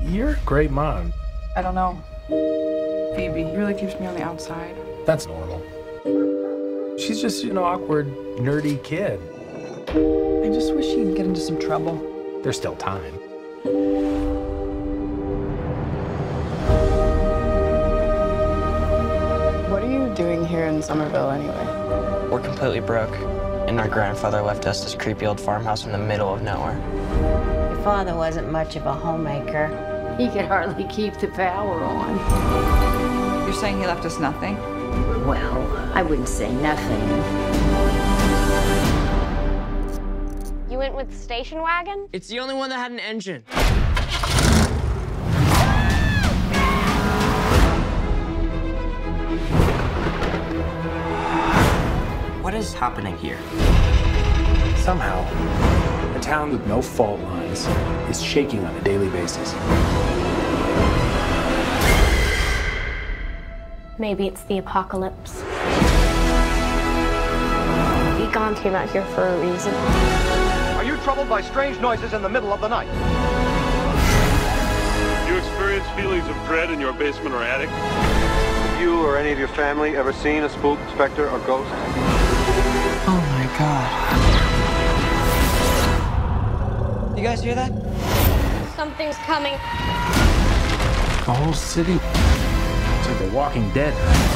You're a great mom. I don't know. Phoebe really keeps me on the outside. That's normal. She's just an awkward, nerdy kid. I just wish she'd get into some trouble. There's still time. What are you doing here in Somerville anyway? We're completely broke, and our grandfather left us this creepy old farmhouse in the middle of nowhere. Your father wasn't much of a homemaker. He could hardly keep the power on. You're saying he left us nothing? Well, I wouldn't say nothing. You went with the station wagon? It's the only one that had an engine. What is happening here? Somehow, a town with no fault lines is shaking on a daily basis. Maybe it's the apocalypse. Egon came out here for a reason. Are you troubled by strange noises in the middle of the night? Do you experience feelings of dread in your basement or attic? Have you or any of your family ever seen a spook, specter, or ghost? Oh my God. You guys hear that? Something's coming. The whole city. It's like The Walking Dead.